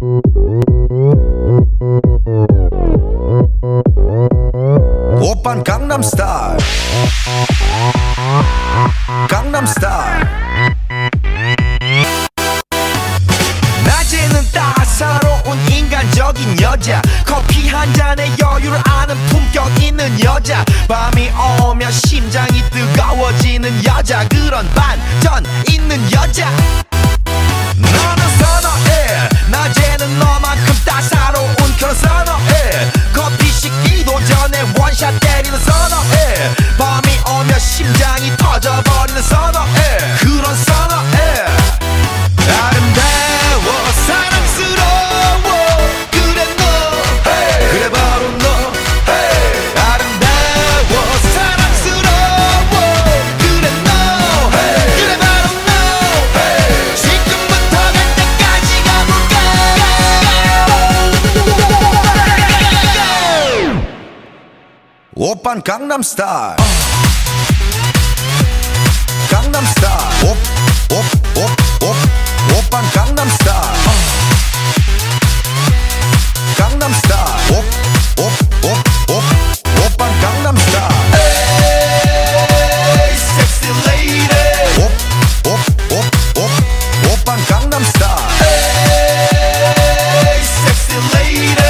오빤 강남스타일 강남스타일 낮에는 따사로운 인간적인 여자 커피 한 잔에 여유를 아는 품격 있는 여자 밤이 오면 심장이 뜨거워지는 여자 그런 반전 있는 여자 너는 선호해 낮에는 너만큼 따사로운 그런 선호해 커피 식기도 전에 원샷 때리는 선호해 밤이 오면 심장이 터져버리는 선호해 그런 선호해 아름다워 사랑스러워 그래 너 hey. 그래 바로 너 hey. 아름다워 사랑스러워 그래 너 hey. 그래 바로 너 hey. 지금부터 갈 때까지 가볼까 오빤 강남스타일 강남스타일 오빤 강남스타일 강남스타일 오빤 강남스타일 에이 섹시 레이디 오빤 강남스타일 에이 섹시 레이디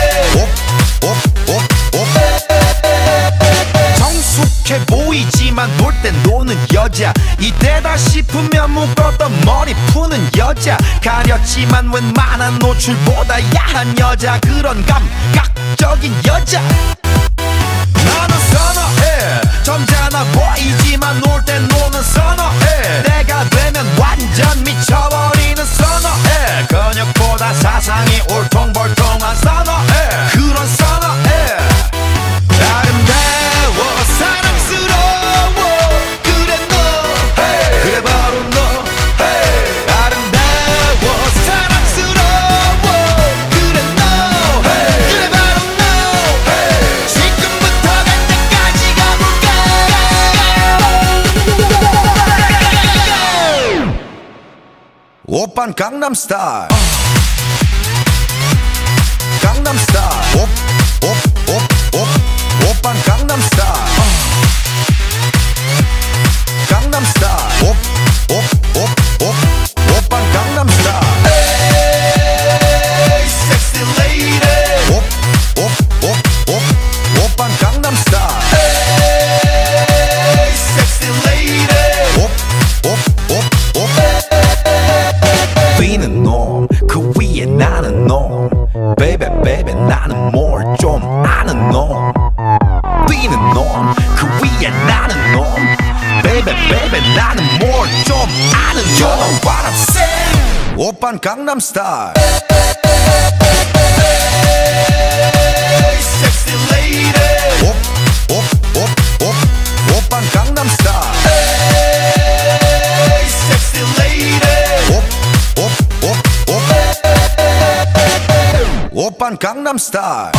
정숙해 보이지만 놀 땐 노는 여자 이때다 싶으면 묶었던 머리 푸는 여자 가렸지만 웬만한 노출보다 야한 여자 그런 감각적인 여자 나는 선호해 점잖아 보이지만 놀 땐 노는 선호해 내가 되면 완전 미쳐버리는 선호해 근육보다 사상이 울퉁불퉁한 선호해 그런 선호해 아름다워 사랑스러워 그래 너 hey. 그래 바로 너 hey. 아름다워 사랑스러워 그래 너 hey. 그래 바로 너 hey. 지금부터 갈 때까지 가볼까 오빤 강남스타일 강남스타일 오빤 강남스타일 강남스타일 오빤 강남스타일 에이 섹시 레이디 오빤 강남스타일 에이 섹시 레이디 뛰는 놈 그 위에 나는 놈 Baby baby 나는 뭘 좀 아는 놈 뛰는 놈 그 위에 나는 놈 Baby baby 나는 뭘 좀 아는 놈 You know what I'm saying 오빤 강남스타일 Sexy lady 오빤 강남스타일 Sexy lady 오빤 강남스타일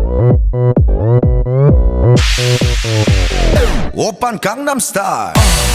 오빤 강남스타일